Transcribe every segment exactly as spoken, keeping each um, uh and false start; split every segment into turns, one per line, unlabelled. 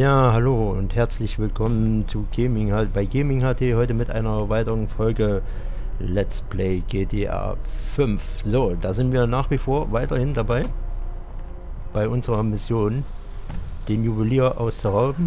Ja, hallo und herzlich willkommen zu Gaming halt bei Gaming H D heute mit einer weiteren Folge Let's Play G T A fünf. So, da sind wir nach wie vor weiterhin dabei bei unserer Mission, den Juwelier auszurauben.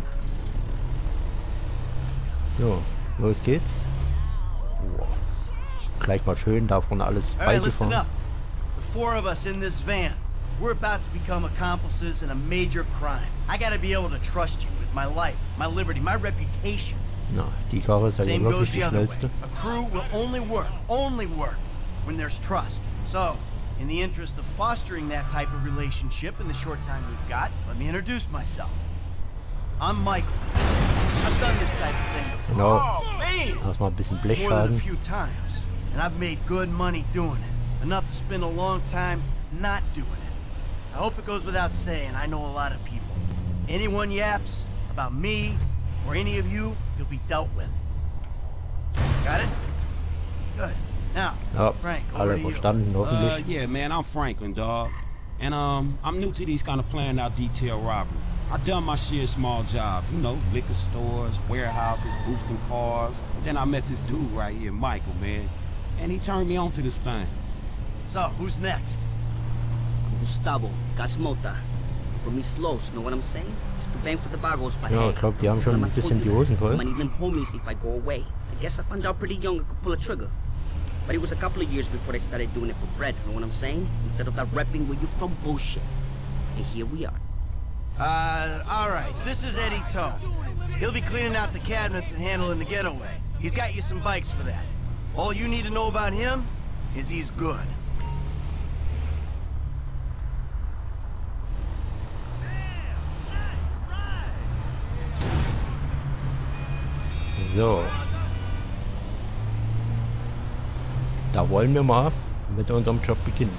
So, los geht's. Oh, gleich mal schön da vorne alles beigefahren.
The four of us in this van. We're about to become accomplices in a major crime. I gotta be able to trust you with my life, my liberty, my reputation.
Na, die Karre ist ja
Same
wirklich
goes
die
the other way.
schnellste.
A crew will only work, only work, when there's trust. So, in the interest of fostering that type of relationship in the short time we've got, let me introduce myself. I'm Michael. I've done this type of thing before.
Genau.
Oh, man!
Erstmal ein bisschen
More than a
Blechschaden.
few times, and I've made good money doing it. Enough to spend a long time not doing it. I hope it goes without saying, I know a lot of people. Anyone yaps about me or any of you, you'll be dealt with. Got it? Good. Now,
Ja,
Frank, over
alle
to you.
verstanden,
Uh,
hoffentlich.
yeah, man, I'm Franklin, dog. And, um, I'm new to these kind of planned out detail robberies. I've done my share of small jobs, you know, liquor stores, warehouses, boosting cars. Then I met this dude right here, Michael, man. And he turned me on to this thing.
So, who's next?
Gustavo, Gasmota. From East Los, know what I'm saying? It's the bang for the bagos, but
Ja,
hey,
ich glaube, die haben schon ein bisschen die Hosen voll.
I'm gonna need them homies if I go away. I guess I found out pretty young I could pull a trigger. But it was a couple of years before they started doing it for bread, know what I'm saying? Instead of that repping where you from bullshit. And here we are.
Uh, alright, this is Eddie Toe. He'll be cleaning out the cabinets and handling the getaway. He's got you some bikes for that. All you need to know about him is he's good.
So. Da wollen wir mal mit unserem Job beginnen.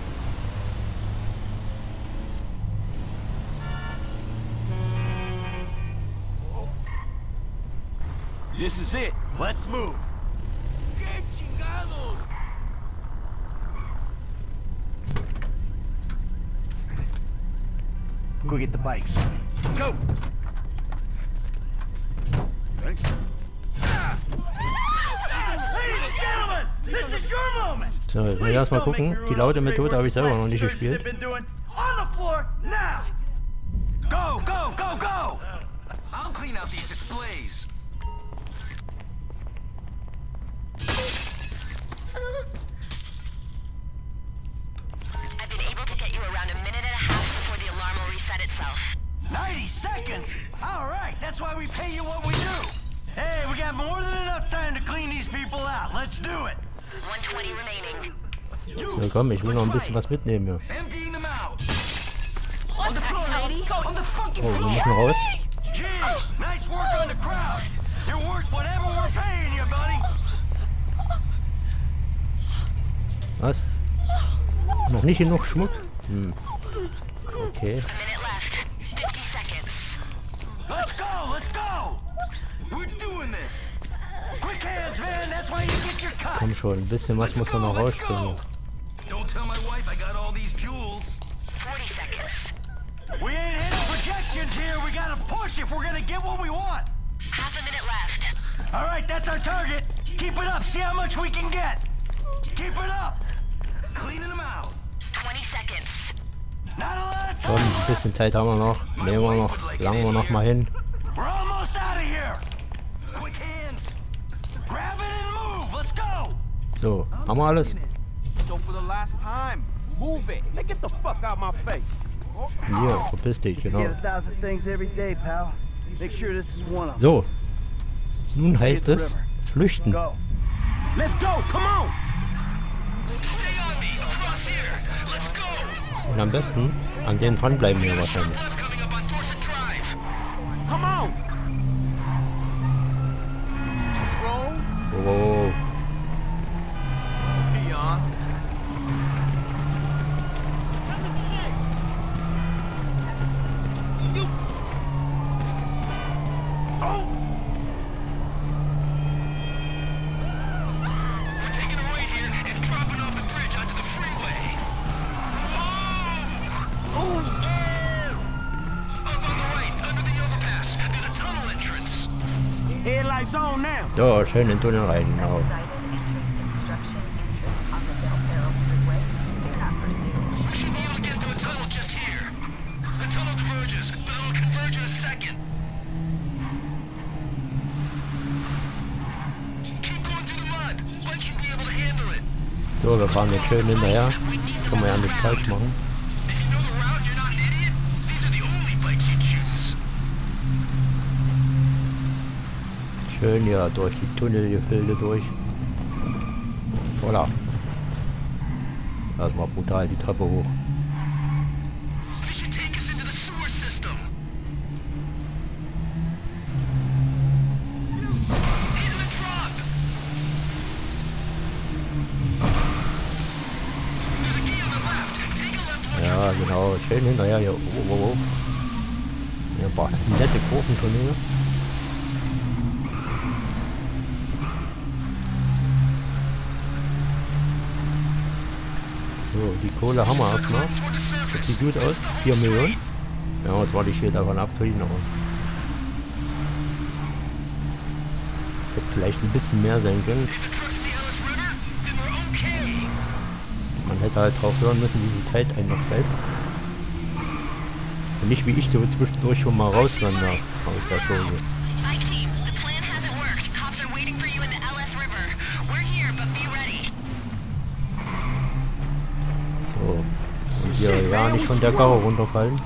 This is it. Let's move. Go get the bikes. Go. Ladies and gentlemen, this is your moment.
So, jetzt muss ich erstmal gucken. Die laute Methode habe ich selber noch nicht gespielt.
On the floor now. Go, go, go, go.
I'll clean out these displays.
I've been able to get you around a minute and a half before the alarm will reset itself.
ninety seconds? All right, that's why we pay you what we do. Hey, we got more than enough time to clean these people out. Let's do it.
one twenty remaining.
So, komm, ich will noch ein bisschen was mitnehmen hier.
Emptying them out. On the floor, lady. On the fucking
Oh, wir
floor.
müssen raus.
Gee, nice work on the crowd. You're worth whatever we're paying you, buddy.
Was? Noch nicht genug Schmuck? Hm. Okay.
A minute left. fifty seconds.
Let's go, let's go. We're doing this. Quick hands, man. That's why you get your cut.
Komm schon, ein bisschen was muss da noch rausspringen.
Don't tell my wife I got all these jewels.
forty seconds.
We ain't hitting projections here. We gotta push if we're gonna get what we want.
Half a minute left.
All right, that's our target. Keep it up. See how much we can get. Keep it up.
Cleaning them out.
twenty seconds.
Not a lot of
Komm,
time.
ein bisschen Zeit haben wir noch. Nehmen wir noch. Langen wir noch mal hin.
We're almost out of here.
Quick hands.
Grab it and move. Let's go.
So, haben wir alles?
So for the last time, move it.
Hey, get the fuck out my face.
Hier, verpiss dich, genau.
Get a thousand things every day, pal. Make sure this is one of them.
So. Nun heißt es flüchten.
Go.
Let's go, come on!
Stay on me. Across here. Let's go.
Und am besten an denen dranbleiben wir wahrscheinlich.
Left coming up on Dorset Drive.
Come on!
Oh, oh, oh.
Beyond.
We're taking a right here and dropping off the bridge onto the freeway. Whoa! Up on the right, under the overpass. There's a
It's on now.
So, schön in den Tunnel rein, genau.
We should be able to get into a tunnel just here. The tunnel diverges, but it'll converge in a second. Keep going through the mud. Bike should be able to handle it.
So, wir fahren jetzt schön hinterher. Kann man ja nicht falsch machen.
If you know the route and you're not an idiot, these are the only bikes you choose.
Schön ja durch die Tunnelgefilde durch. Voila. Erstmal brutal die Treppe hoch.
This should take us into the sewer system. Into the truck. There's a key on the left. Take a left one.
Ja, genau. Schön hinterher hier. Oh, oh, oh. Ja, ein paar nette Kurventunnel. So, die Kohle haben wir erstmal. Das sieht gut aus. vier Millionen. Ja, jetzt wollte ich hier davon abkriegen, aber hätte vielleicht ein bisschen mehr sein können.
If the truck's in the Ellis River, then we're okay.
Man hätte halt drauf hören müssen, wie viel Zeit einem noch bleibt. Und nicht wie ich so zwischendurch schon mal rauswander aus der Schule.
Bike team, the plan hasn't worked. Cops are waiting for you in the Ellis River. We're here, but be ready.
So. Und hier ja nicht von der Karre runterfallen.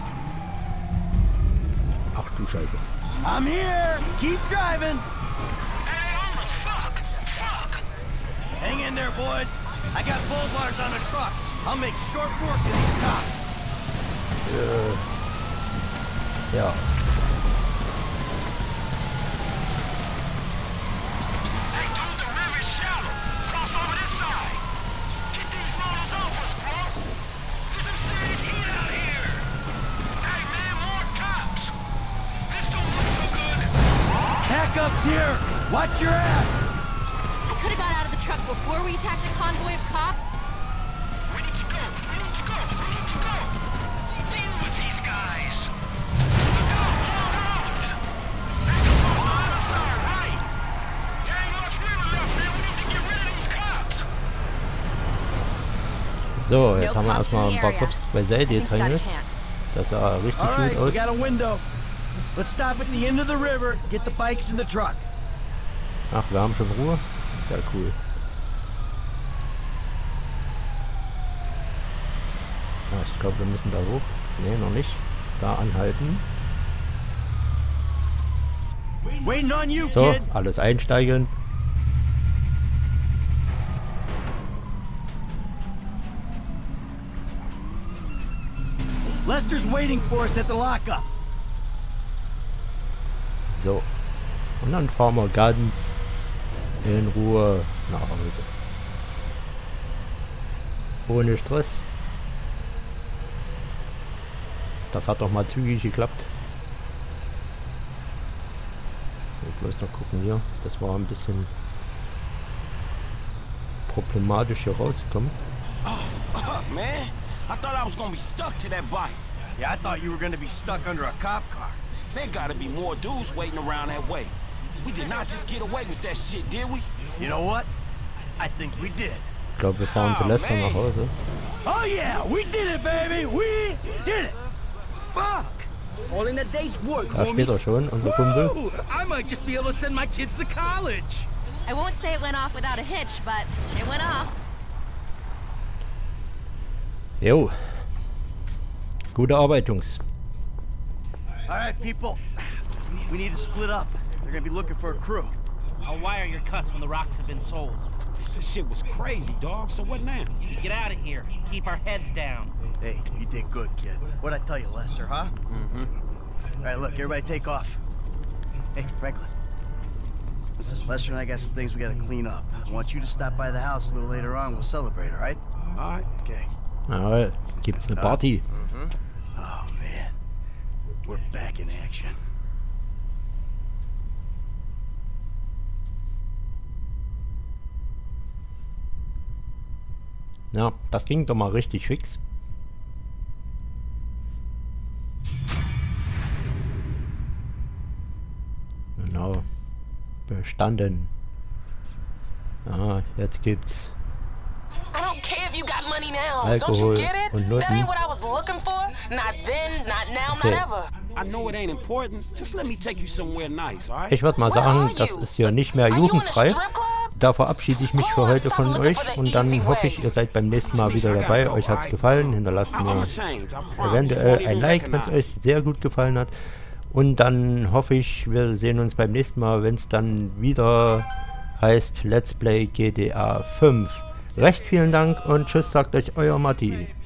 Ach du Scheiße.
I'm here. Keep driving.
Hey, almost. Fuck. Fuck.
Hang in there, boys. I got bull bars on the truck. I'll make short work of these cops.
Äh, ja.
Hey, dude, the river's shallow. Cross over this side. Get these rollers off us, bro. There's some serious heat out here. Hey, man, more cops. This don't look so good.
Backup's here. Watch your ass.
I could have got out of the truck before we attacked the convoy of cops.
We need to go. We need to go. We need to go. Deal with these guys. Look out, more rollers. Back across the other side, right. There ain't much river left, man. We need to get rid of these cops.
So, jetzt haben wir erstmal ein paar Cops beiseite geteilt. Das sah richtig
All right,
gut
we
aus.
got a window. Let's stop at the end of the river. Get the bikes in the truck.
Ach, wir haben schon Ruhe. Ist ja cool. Ja, ich glaube, wir müssen da hoch. Ne, noch nicht. Da anhalten.
Waiting on you,
So,
kid.
alles einsteigen.
Lester's waiting for us at the lockup.
So. Und dann fahren wir ganz in Ruhe nach Hause. Ohne Stress. Das hat doch mal zügig geklappt. So, bloß noch gucken hier. Das war ein bisschen problematisch hier rauszukommen.
Oh, fuck, man. I thought I was gonna be stuck to that bike.
Yeah, I thought you were gonna be stuck under a cop car.
There gotta be more dudes waiting around that way. We did not just get away with that shit, did we?
You know what? I think we did.
Ich glaube, wir fahren zu
Oh,
Lester
man.
nach Hause.
Oh yeah, we did it, baby. We did it.
Fuck! All in a day's work,
Da steht er
homies.
schon, unser Kumpel.
Ooh, I might just be able to send my kids to college.
I won't say it went off without a hitch, but it went off.
Jo. Gute Arbeit, Jungs.
All right, people. We need to split up. They're gonna be looking for a crew.
I'll wire your cuts when the rocks have been sold.
This shit was crazy, dog. So what now?
We get out of here. Keep our heads down.
Hey, you did good, kid. What'd I tell you, Lester, huh? Mm-hmm. All right, look, everybody take off. Hey, Franklin. Listen, Lester and I got some things we gotta clean up. I want you to stop by the house a little later on. We'll celebrate, all right?
All right.
Okay.
Ja, gibt's eine Party.
Oh, man. We're back in action.
Ja, das ging doch mal richtig fix. Genau. Bestanden. Ah, jetzt gibt's
I don't care if you got money now.
Alkohol
Don't you get it?
und
That
Noten.
ain't what I was looking for. Not then, not now,
Okay.
not ever.
I know it ain't important. Just let me take you somewhere nice, all right?
Ich würde mal sagen, das ist hier nicht mehr jugendfrei. Da verabschiede ich mich für heute von euch und dann hoffe ich, ihr seid beim nächsten Mal wieder dabei. Euch hat's gefallen. Hinterlasst mir eventuell ein Like, wenn es euch sehr gut gefallen hat. Und dann hoffe ich, wir sehen uns beim nächsten Mal, wenn es dann wieder heißt Let's Play G T A fünf. Recht vielen Dank und tschüss, sagt euch euer Matti.